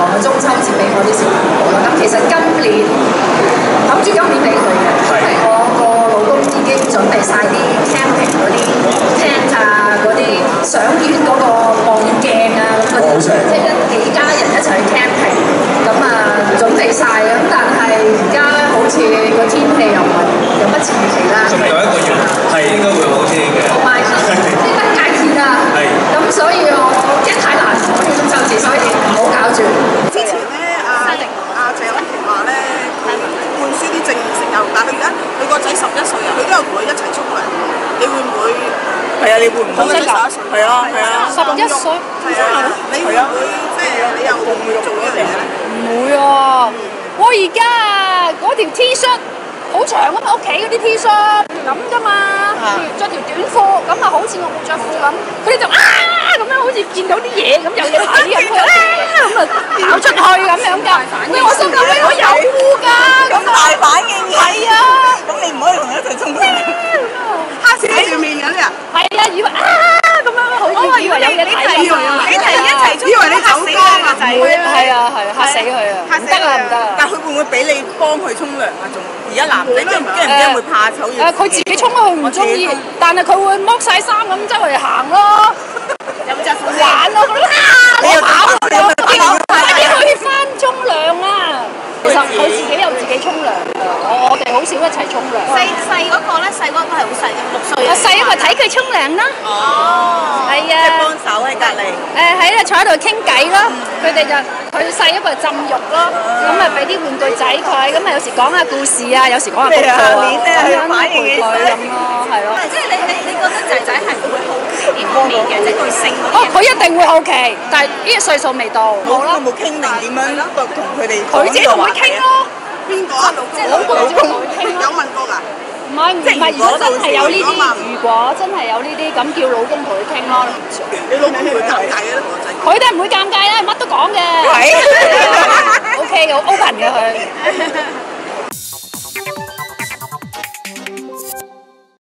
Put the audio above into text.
嘅中秋節俾我啲小朋友啦。咁其實今年俾佢嘅，係我個老公已經準備晒啲 camping 嗰啲 tent 啊，嗰啲賞月嗰個望鏡啊，嗰啲即係幾家人一齊去 camping， 咁啊準備晒咁，但係而家好似個天氣又不似預期啦。仲有1個月係應該會好啲嘅。同埋啲燈界鐵啊，咁所以我一太難講呢中秋節，所以唔好搞住。 之前咧，阿謝安琪話咧，佢灌輸啲正面性教育，但係佢而家佢個仔11歲啊，佢都有同佢一齊沖涼，你會唔會？係啊，你會唔會？11歲。係啊，11歲。係啊，你會唔會即係你又會唔會做呢樣嘢咧？ 唔會啊！我而家嗰條 T 恤好長啊嘛，屋企嗰啲 T 恤咁㗎嘛，着條短褲咁啊，好似我冇着褲咁，佢哋就咁樣，好似見到啲嘢咁有嘢睇咁，佢咁啊跑出去咁樣㗎。我心諗我有褲㗎， 咁大反應嘅。 係啊， 咁你唔可以同佢一齊沖涼。嚇死住面嗰啲啊！ 係啊，以為咁樣，好似以為有嘢睇咁。 你哋一齊沖，以為你走光啊！ 係啊，嚇死佢啊！唔得啊，唔得啊！ 但佢會唔會俾你幫佢沖涼啊？仲而家男仔驚唔驚會怕醜？ 佢自己沖啊，佢唔中意，但係佢會剝晒衫咁周圍行咯，有冇着褲玩咯？你又跑快啲去翻沖涼啊！其實佢自己有自己沖涼，我哋好少一齊沖涼。 細嗰個咧，細嗰個係好細嘅，6歲。 細一個睇佢沖涼啦。 哦， 係啊， 即係幫手喺隔離。 喺度坐喺度傾偈咯，佢哋就佢細一個浸浴咯，咁啊俾啲玩具仔佢，咁啊有時講下故事啊，有時講下功課啊，咁樣陪佢咁咯，係咯。 即係你覺得仔仔係會好奇呢方面嘅，即係對性嗰啲。 佢一定會好奇，但係呢個歲數未到。 冇啦，冇傾定點樣同佢哋？ 佢自己同佢傾咯。 邊個啊？ 即係老公自己同佢傾咯。 有問過㗎？ 唔係，如果真係有呢啲，如果真係有呢啲，咁叫老公同佢傾咯。 你老公會尷尬嘅咧，同個仔。 佢都唔會尷尬啦，乜都講嘅。係。